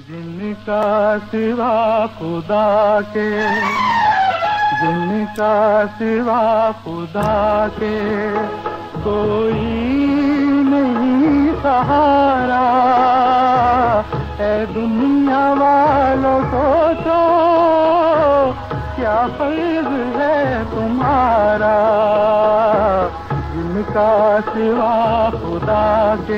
जिनका सिवा खुदा के, जिनका सिवा खुदा के कोई नहीं सहारा। ऐ दुनिया वालों सोचो क्या फर्ज है तुम्हारा। जिनका सिवा खुदा के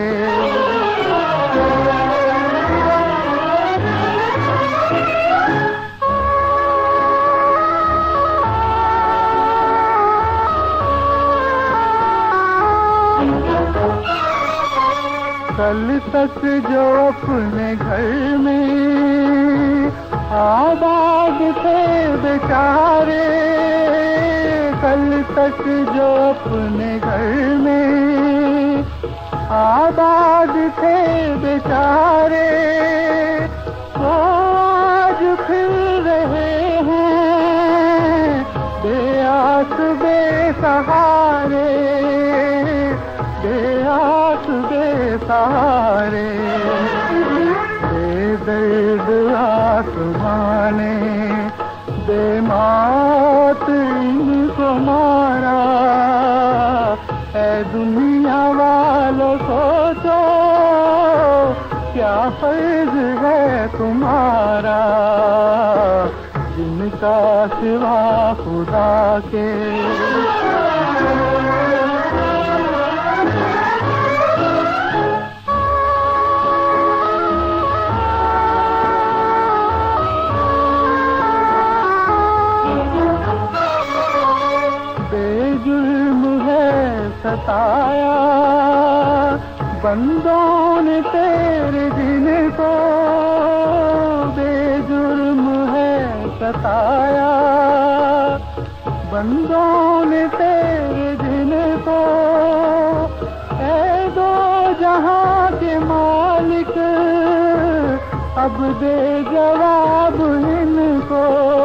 कल तक जो अपने घर में आबाद थे बेचारे, कल तक जो अपने घर में आबाद थे बेचारे, वो आज फिर रहे हैं बेआस बेसहारे, बेआस बेसहारे। बेदर्द आसमाने बेमौत इनको मारा। ऐ दुनिया वालों सोचो क्या फर्ज है तुम्हारा। जिनका सिवा खुदा के सताया बंदों ने तेरे दिन को, बेजुर्म है सताया बंदों ने तेरे दिन को। ऐ दो जहां के मालिक अब दे जवाब इनको,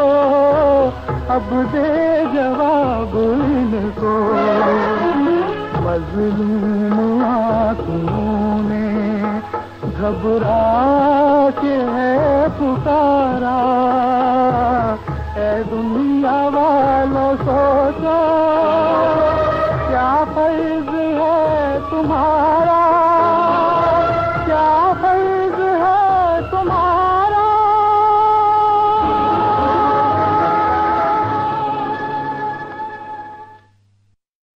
अब दे जवाब इनको। मज़लूम आँखों ने घबरा के है पुकारा। ऐ दुनिया वालों सोचो क्या फर्ज है तुम्हारा।